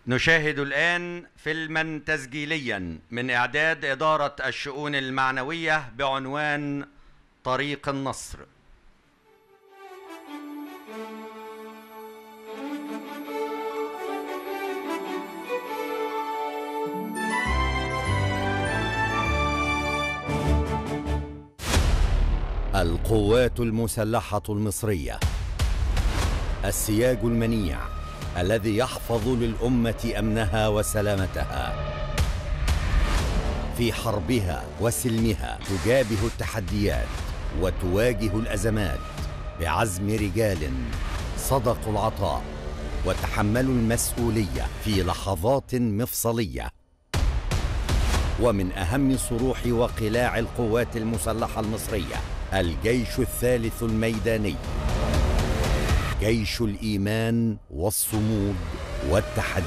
نشاهد الآن فيلما تسجيليا من إعداد إدارة الشؤون المعنوية بعنوان طريق النصر. القوات المسلحة المصرية، السياج المنيع الذي يحفظ للأمة أمنها وسلامتها. في حربها وسلمها تجابه التحديات وتواجه الأزمات بعزم رجال صدقوا العطاء وتحملوا المسؤولية في لحظات مفصلية. ومن أهم صروح وقلاع القوات المسلحة المصرية الجيش الثالث الميداني، جيش الإيمان والصمود والتحدي.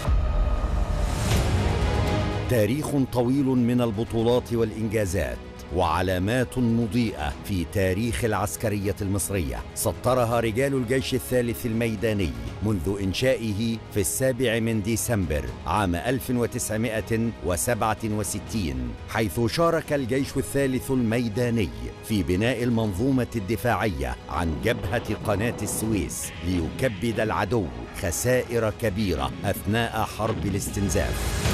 تاريخ طويل من البطولات والإنجازات وعلامات مضيئة في تاريخ العسكرية المصرية سطرها رجال الجيش الثالث الميداني منذ إنشائه في 7 ديسمبر عام 1967، حيث شارك الجيش الثالث الميداني في بناء المنظومة الدفاعية عن جبهة قناة السويس ليكبد العدو خسائر كبيرة أثناء حرب الاستنزاف.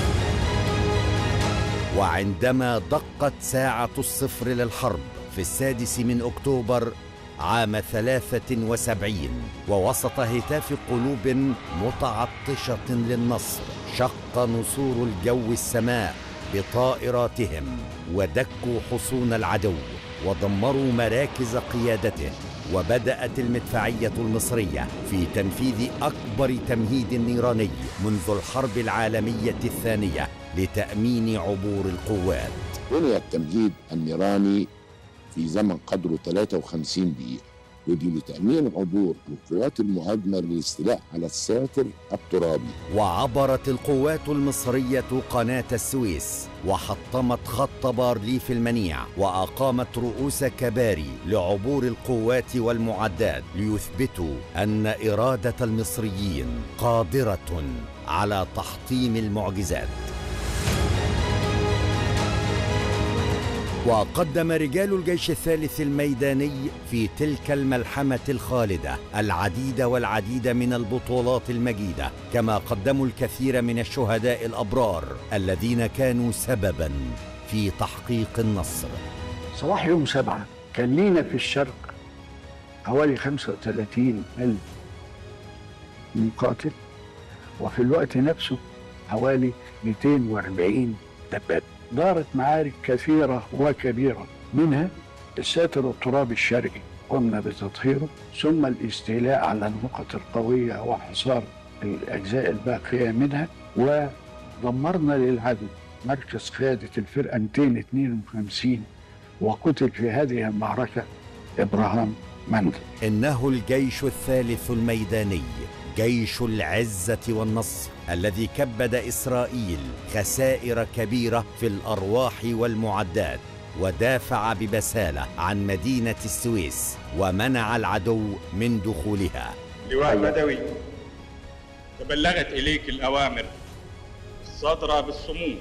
وعندما دقت ساعة الصفر للحرب في 6 أكتوبر عام 73 ووسط هتاف قلوب متعطشة للنصر، شق نسور الجو السماء بطائراتهم ودكوا حصون العدو ودمروا مراكز قيادته. وبدأت المدفعية المصرية في تنفيذ أكبر تمهيد نيراني منذ الحرب العالمية الثانية لتأمين عبور القوات. بني التمهيد النيراني في زمن قدره 53 دقيقة، ودي لتأمين عبور القوات المهاجمة للاستيلاء على الساتر الترابي. وعبرت القوات المصرية قناة السويس وحطمت خط بارليف المنيع وأقامت رؤوس كباري لعبور القوات والمعدات ليثبتوا أن إرادة المصريين قادرة على تحطيم المعجزات. وقدم رجال الجيش الثالث الميداني في تلك الملحمة الخالدة العديد من البطولات المجيدة، كما قدموا الكثير من الشهداء الأبرار الذين كانوا سبباً في تحقيق النصر. صباح يوم 7 كان لينا في الشرق حوالي 35,000 مقاتل، وفي الوقت نفسه حوالي 240 دبابة. دارت معارك كثيرة وكبيرة، منها الساتر الترابي الشرقي قمنا بتطهيره، ثم الاستيلاء على النقط القوية وحصار الأجزاء الباقية منها، ودمرنا للعدو مركز قيادة الفرقة 252، وقتل في هذه المعركة إبراهام مندل. إنه الجيش الثالث الميداني، جيش العزة والنصر الذي كبد إسرائيل خسائر كبيرة في الأرواح والمعدات، ودافع ببسالة عن مدينة السويس ومنع العدو من دخولها. لواء بدوي، تبلغت إليك الأوامر الصادرة بالصمود.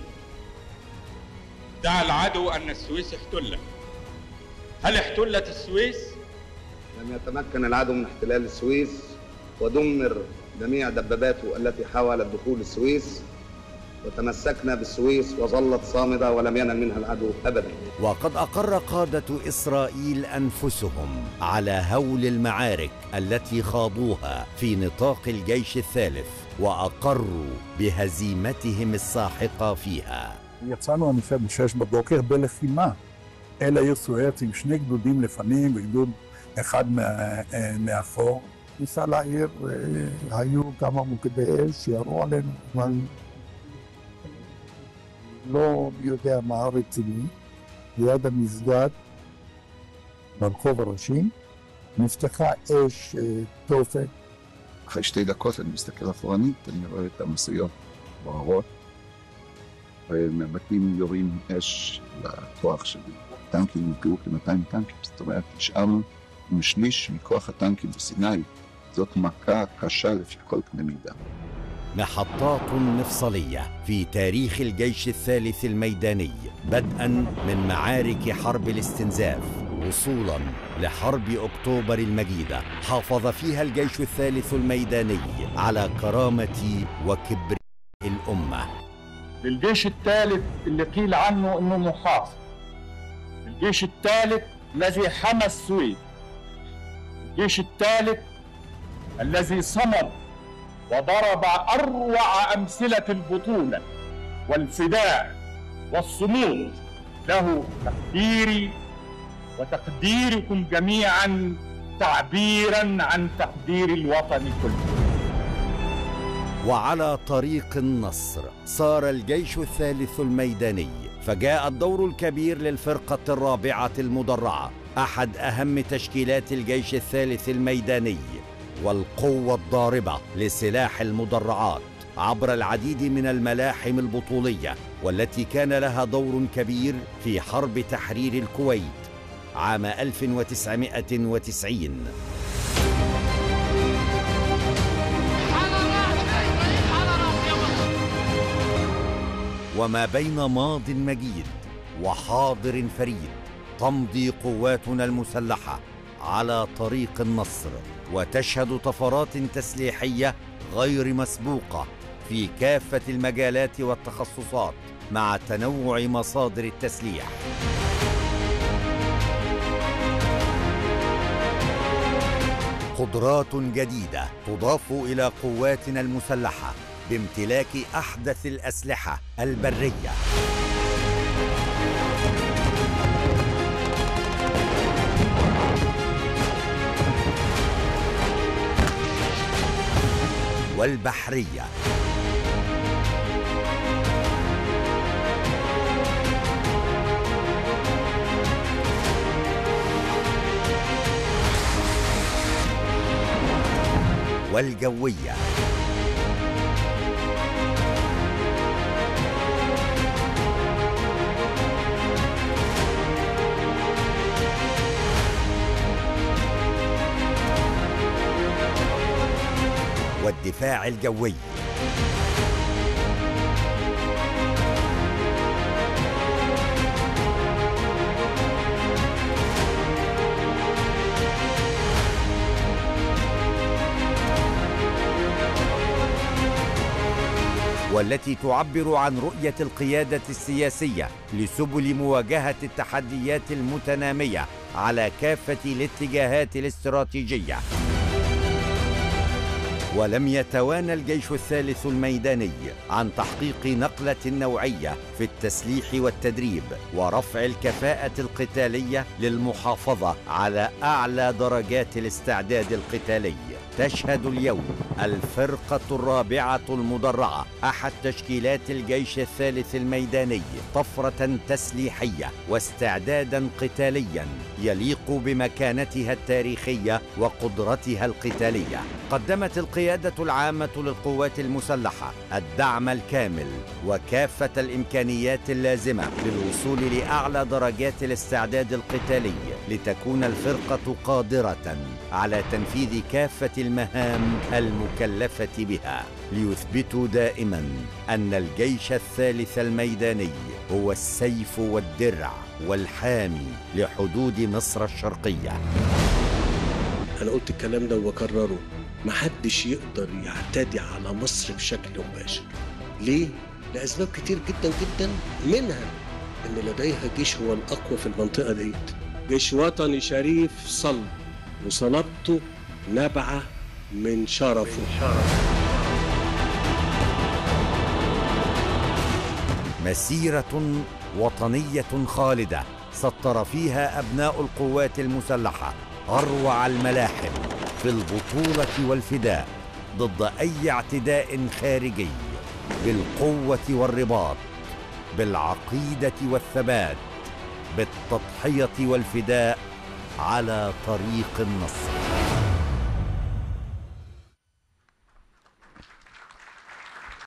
ادعى العدو أن السويس احتلت. هل احتلت السويس؟ لم يتمكن العدو من احتلال السويس، ودمر جميع دباباته التي حاولت دخول السويس، وتمسكنا بالسويس وظلت صامدة ولم ينل منها العدو أبدا. وقد أقر قادة إسرائيل أنفسهم على هول المعارك التي خاضوها في نطاق الجيش الثالث، وأقروا بهزيمتهم الساحقة فيها. יצאנו המפעל ב-6 בבוקר בלחימה. אל העיר סואץ עם 2 גדודים לפנים וגדוד אחד מאחור. ניסה לעיר, היו כמה מוקדי אש שירו עלינו, אבל לא יודע מה רציני. ליד המסגד, ברחוב הראשי, נפתחה אש תופת. אחרי 2 דקות אני מסתכל אחורנית, אני רואה את המשאיות בוערות, ומבטים יורים אש לכוח שלי. טנקים נפגעו כ-200 טנקים, זאת אומרת, נשארנו עם שליש מכוח הטנקים בסיני. זאת מכה קשה לפי כל קנה מידה. محطات مفصلية في تاريخ الجيش الثالث الميداني، بدءاً من معارك حرب الاستنزاف وصولاً لحرب أكتوبر المجيدة. حافظ فيها الجيش الثالث الميداني على كرامة وكبر الأمة. للجيش الثالث اللي قيل عنه انه محافظ، الجيش الثالث الذي حمى السويس، الجيش الثالث الذي صمد وضرب اروع امثله البطوله والفداء والصمود، له تقديري وتقديركم جميعا تعبيرا عن تقدير الوطن كله. وعلى طريق النصر سار الجيش الثالث الميداني، فجاء الدور الكبير للفرقة الرابعة المدرعة، أحد أهم تشكيلات الجيش الثالث الميداني والقوة الضاربة لسلاح المدرعات عبر العديد من الملاحم البطولية، والتي كان لها دور كبير في حرب تحرير الكويت عام 1990. وما بين ماض مجيد وحاضر فريد تمضي قواتنا المسلحة على طريق النصر، وتشهد طفرات تسليحية غير مسبوقة في كافة المجالات والتخصصات مع تنوع مصادر التسليح. قدرات جديدة تضاف إلى قواتنا المسلحة بامتلاك أحدث الأسلحة البرية. والبحرية. والجوية. والدفاع الجوي. والتي تعبر عن رؤية القيادة السياسية لسبل مواجهة التحديات المتنامية على كافة الاتجاهات الاستراتيجية. ولم يتوانى الجيش الثالث الميداني عن تحقيق نقلة نوعية في التسليح والتدريب ورفع الكفاءة القتالية للمحافظة على أعلى درجات الاستعداد القتالي. تشهد اليوم الفرقة الرابعة المدرعة، أحد تشكيلات الجيش الثالث الميداني، طفرة تسليحية واستعدادا قتاليا يليق بمكانتها التاريخية وقدرتها القتالية. قدمت القيادة العامة للقوات المسلحة الدعم الكامل وكافة الإمكانيات اللازمة للوصول لأعلى درجات الاستعداد القتالي لتكون الفرقة قادرة على تنفيذ كافة المهام المكلفة بها، ليثبتوا دائما أن الجيش الثالث الميداني هو السيف والدرع والحامي لحدود مصر الشرقية. أنا قلت الكلام ده وبكرره، محدش يقدر يعتدي على مصر بشكل مباشر. ليه؟ لأسباب كتير جدا جدا، منها إن لديها جيش هو الأقوى في المنطقة ديت، جيش وطني شريف صلب، وصلابته نبعة من شرفه. مسيرة وطنية خالدة سطر فيها أبناء القوات المسلحة أروع الملاحم في البطولة والفداء ضد أي اعتداء خارجي، بالقوة والرباط، بالعقيدة والثبات، بالتضحية والفداء على طريق النصر.